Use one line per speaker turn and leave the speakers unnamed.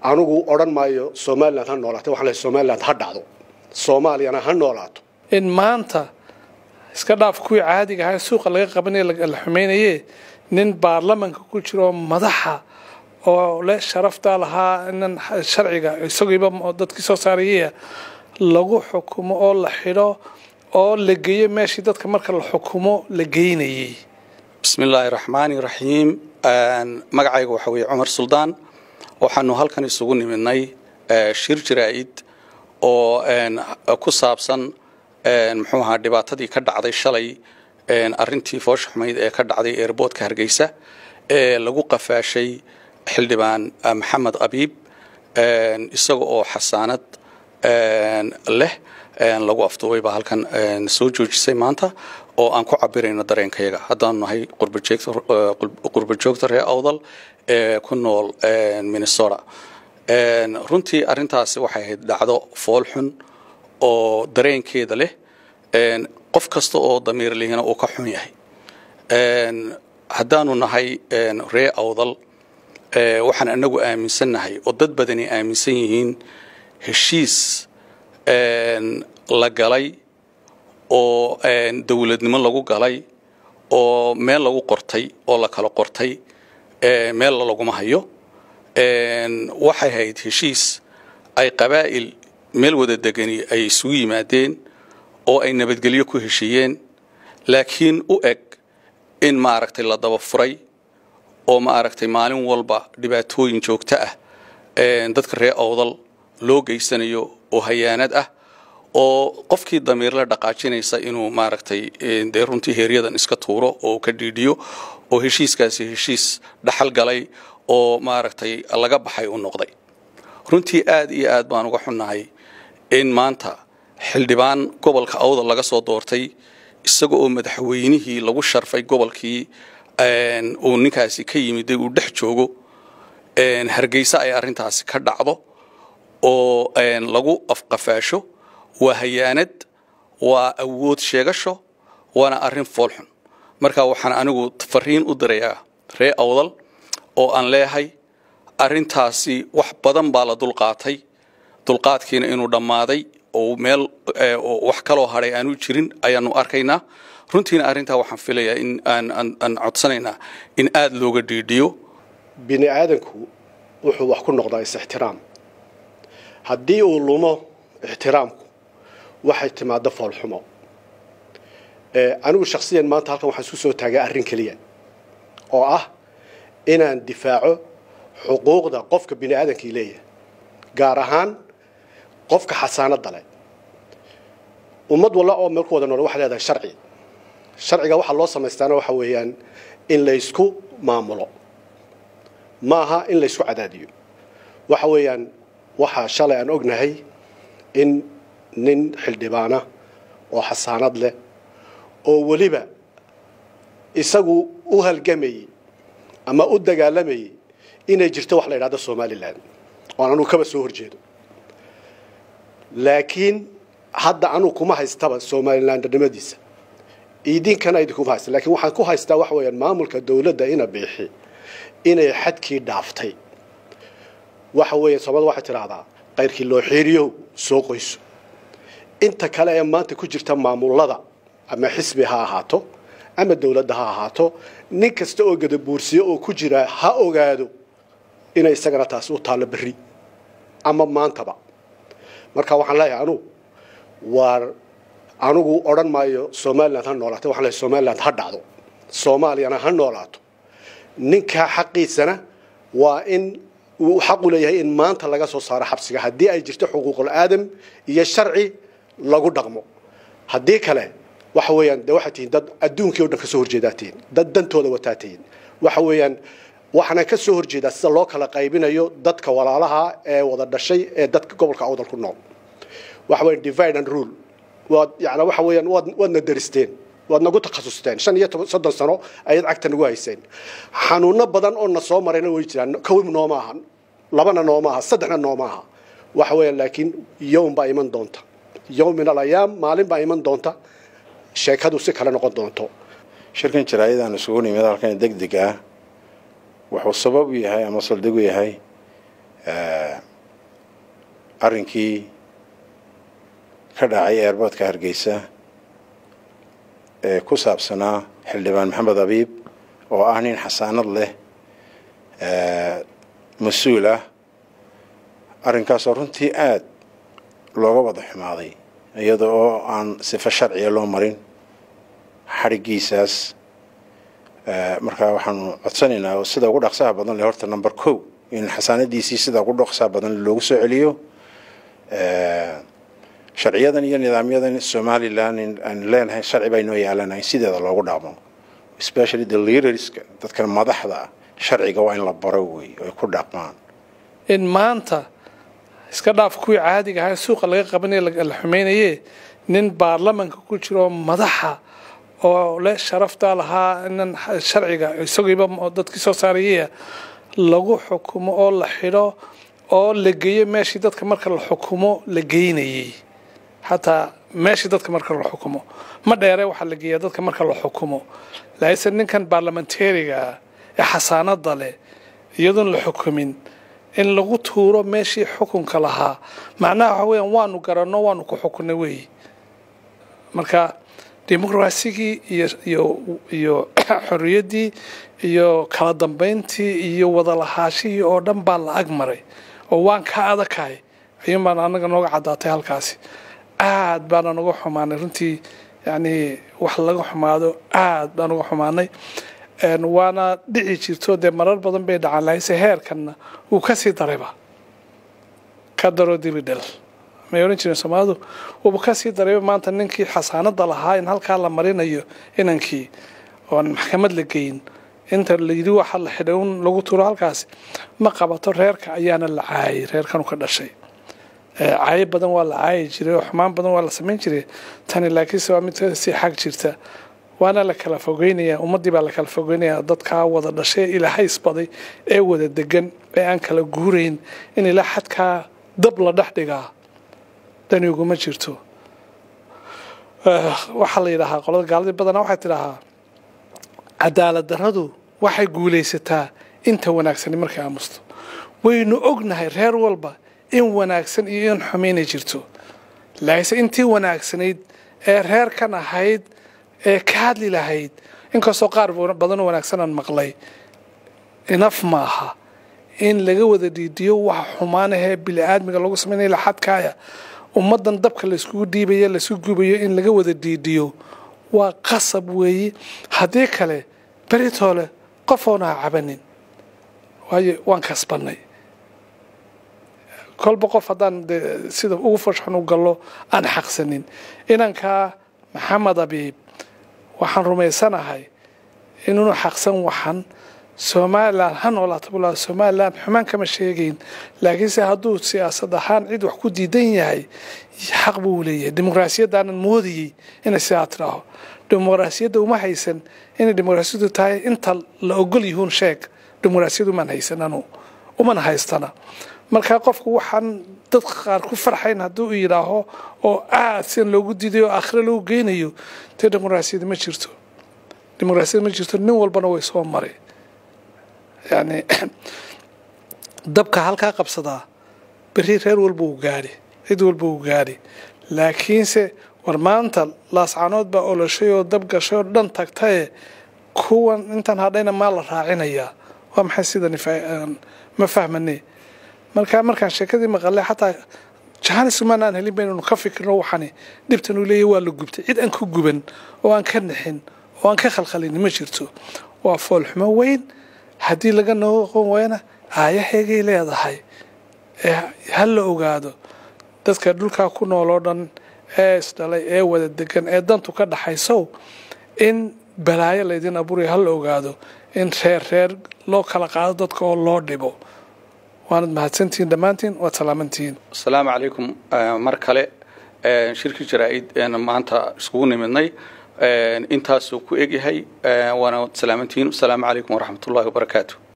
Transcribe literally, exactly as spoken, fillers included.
anugu oran maayo Somaliland ha noolaato waxa la Somaliland ha dhacdo Soomaaliyana ha noolaato
in maanta iska dhaaf kuwii caadiga ah suuqa laga qabanay la xumeynayay nin baarlamaanka ku jiro madaxa oo la sharafta lahaa in sharciga isagiiba dadkii soo saarayay lagu xukumo oo la xiro oo la geeyo meeshii dadka marka la xukumo la geynayay
bismillaahir rahmaanir rahiim magacaygu waxa weeye Umar Suldaan waxaanu halkan isugu nimidnay shir jiraa'id oo ku saabsan muxuu ahaa dhibaatadii ka dhacday shalay arintii foosh xumeyd ee ka dhacday airportka Hargeysa ee lagu qafaashay xildhibaan Maxamed Abiib isaga oo xasaanad leh lagu afduubay ba halkan soo joojisay maanta oo aan ku cabirayno dareenkayaga haddaan nahay qurba joogta reer Awdal ee ku nool Minnesota runtii arintaasi waxay ahayd dhacdo fool xun oo dareenkeeda leh qof kasta oo damiir lehna uu ka xun yahay haddaanu nahay reer Awdal waxaan anagu aaminsanahay oo dad badani aaminsan yihiin heshiis la galay oo dawladnimo lagu galay oo meel lagu qortay oo la kala qortay meel lagu ma hayo waxay ahayd heshiis ay qabaa'il meel wada degani ay isugu yimaadeen oo ay nabadgelyo ku heshiiyeen laakiin u eg in maaragtay la daba furay oo maaragtay maalin walba dhibaatooyin joogto ah dadka reer Awdal loo geysanayo oo hayaanad ah oo qofkii damiir la dhaqaajinaysa inuu maaragtay de runtii heeriyadan iska tuuro oo ka dhiidiyo oo heshiiskaasi heshiis dhaxal galay oo maaragtay laga baxay u noqday runtii aad iyo aad baan uga xunnahay in maanta xildhibaan gobolka Awdal laga soo doortay isaga oo madaxweynihii lagu sharfay gobolkii oo ninkaasi ka yimid uu dhex joogo Hargeysa ay arintaasi ka dhacdo oo lagu afqafaasho waa hayaanad waa awood sheegasho waana arin fool xun marka waxaan anigu fariin u dirayaa reer Awdal oo aan leeyahay arintaasi wax badan baa la dulqaatay dulqaadkiina inuu dhamaaday oo meel wax kale oo haray aanu jirin ayaanu arkaynaa runtiina arinta waxaan filayaa in aan aan codsanaynaa in aad looga dhiidiyo
bini aadanku wuxuu wax ku noqdaa is-ixtiraam haddii uu lumo ixtiraamku waxay timaado fool xumo ee anigu shakhsiyan maanta halkan waxaan isku soo taagay arrin kaliya oo ah inaan difaaco xuquuqda qofka bini aadamka leeyahay gaar ahaan qofka xasaanada leh ummad wala oo meel ku wada nool waxa leedahay sharci sharciga waxa loo sameeystaana waxa weeyaan in la isku maamulo maaha in la isku cadaadiyo waxa weeyaan waxa shalay aan ognahay in nin xildhibaana oo xasaanad leh oo waliba isagu u halgamay ama u dagaalamay inay jirto wax la yiraahdo Somaliland oo aanu kaba soo horjeedo laakiin hadda aanu kuma haystaba Somaliland dhimadiisa idinkana idinku haysta laakiin waxaan ku haystaa wax weeyaan maamulka dawladda ina bixi inay xadkii dhaaftay waxa weeye sabab waxa tiraahdaa qayrkii loo xiriyo soo qoyso inta kale ee maanta ku jirta maamulada ama xisbi ha ahaato ama dawladda ha ahaato nin kasta oo gadabuursiyo oo ku jira ha ogaado inay isagana taas u taalo bari ama maantaba marka waxaan leeyahay anu war anugu oran maayo Somaliland ha noolaato waxa la Somaliland ha dhacdo Soomaaliyana ha noolaato ninka xaqiisana waa in uu xaq u leeyahay in maanta laga soo saaro xabsiga hadii ay jirto xuquuqul aadam iyo sharci lagu dhaqmo hadii kale waxa weeyaan waxa tiin dad adduunka oo dhan ka soo horjeedaatiin dad dantooda wataatiin waxa weeyaan waxana ka soo horjeedaa sida loo kala qaybinayo dadka walaalaha ee wada dhashay ee dadka gobolka Awdal ku nool waxa weeyaan divide and rule wad yaana waxa weeyaan wadna daristeen wadna ku takhasusteen shan iyo soddon sano ayad cagta nagu hayseen xanuuno badan oo na soo marayna way jiraan kawib nooma ahan labana nooma aha saddexna nooma aha waxa weeyaan laakiin yoom ba iman doonta yoom min al-ayam maalin ba iman doonta sheekadu si kala noqon doonto
shirkan jaraayadaan isugu nimid halkan degdeg ah wuxuu sabab u yahay ama saldhig u yahay arrinkii ka dhacay airportka Hargeysa ee ku saabsanaa xildhibaan Maxamed Abiib oo ah nin xasaanad leh ee mas'uul ah arrinkaas runtii aad looga wada xumaaday iyadoo aan sifa sharci loo marin xarigiisaas markaa waxaan codsanaynaa sida ugu dhaqsaha badan leh horta number two in xasaanadiisii sida ugu dhaqsaha badan loogu soo celiyo sharciyadan iyo nidaamyadan Somaliland aan leenahay sharci bay noo yaalanay sideeda loogu dhaqmo especially the leaders dadka madaxda sharciga waa in la baro way ay ku dhaqmaan
in maanta iska dhaaf kuwii caadiga ah suuqa laga qabanay la xumeynayay nin baarlamaanka ku jiro madaxa oo le sharafta lahaa in sharciga isagiiba dadkii soo saarayay lagu xukumo oo la xiro oo la geeyo meeshii dadka marka la xukumo la geynayay hatta meeshii dadka marka la xukumo ma dheeree waxa la geeyaa dadka marka la xukumo laakiin ninkan baarlamentariga ee xasaanada leh iyadoo la xukumin in lagu tuuro meeshii xukunka lahaa macnaha waxa weeyaan waanu garanno waanu ku xukunay weey marka dimuqraasiga iyo iyo iyo xorriyadii iyo kala dambeyntii iyo wada lahaashii oo dhan baa la agmaray oo waan ka adakaay ayuu baan anaga nooga cadaatay halkaasi aad baan anaga xumaanay runtii yani wax laga xumaado aad baan uga xumaanay een waana dhici jirto de marar badan bay dhacaan lahaysay heerkanna uu ka sii darayba ka daro dibidal ma yoran jirin Soomaalidu uu ka sii darayba maanta ninkii xasaanada lahaa in halka la marinayo inankii oo maxkamad la geeyin inta la yiri waxa la xidhoon lagu turo halkaas ma qabato reerka ayaana la caayay reerkan ka dhashay caay badan waa la caayay jiray xumaan badan waa la sameyn jiray tani laakiin soo mid si xaq jirta waana la kala fogeynaya ummadii baa la kala fogeynaya dadka wada dhashay ilaahay isbaday ee wada degan ee aan kala guureyn in ilaa xadka dab la dhaxdhiga tani ugu ma jirto waxa la yiraahdaa qolada gaalada badan waxay tiraahdaa cadaalad darradu waxay guuleysataa inta wanaagsan markay aamusto waynu ognahay reer walba in wanaagsan iyo in xumeyn jirto laakiin intii wanaagsanayd ee reer kan ahayd ee ka hadli lahayd inkastoo qaar badan oo wanaagsan aan maqlay enough maaha in laga wada diidiyo wax xumaanaha bini'aadmiga lagu sameeyay la xadkaaya ummadan dabka la isku dhiibayo la isku gubayo in laga wada diidiyo waa qasab weey hadii kale beritoole qofoona cabanin waayo waan kasbanay kolba qof hadan sida ugu fashxan u galo aan xaqsanin inanka Maxamed Abiib waxaan rumaysanahay inuu xaqsan waxan Soomaaliland han wala tabula Soomaaliland xumaan kama sheegayn laakiin se haduu siyaasad ahaan cid wax ku diidan yahay xaq buu leeyahay dimuqraasiyadda moodiyay in siyaasadaha dimuqraasiyadda uma haysan in dimuqraasiyaddu tahay inta la ogol yahay sheeg dimuqraasiyaddu ma haysanano uma haystana marka qofku waxaan dad qaar ku farxayn haduu yiraaho oo aad si loogu diidayo aakhira loo geynayo tii dimuqraasiyadda ma jirto dimuqraasiyadda ma jirto nin walbana way soo maray yani dabka halka qabsada bari reer walba uu gaari cid walba uu gaari laakiinse war maanta laascanood ba oo la sheeyo dab gasho dhan tagtay kuwan intan hadayna ma la raacinaya waa maxay sidan ma fahmanay marka markaan sheekadii maqalay xataa jahan sumanaan helin baynu ka fikirno waxani dibtan uu leeyahay waa la gubtay cid aan ku guban oo aan ka nixin oo aan ka khalkhalin ma jirto waa fool xumo weyn hadii laga noqon wayna aayaheegay leedahay ee hal la ogaado dadka dhulka ku nool oo dhan ee isdalay ee wada degan ee dantu ka dhaxayso in balaayo leedin abuuray hal la ogaado in reer reer loo kala qaado dadka oo loo dhibo waanad mahadsantiin dhamaantiin waa salaamantiin
assalaamu calaykum mar kale shirki jaraa'id ee maanta isku nimidnay intaas ku egyahay waana salaamantiin assalaamu calaykum waraxmatullaahi wabarakaatuh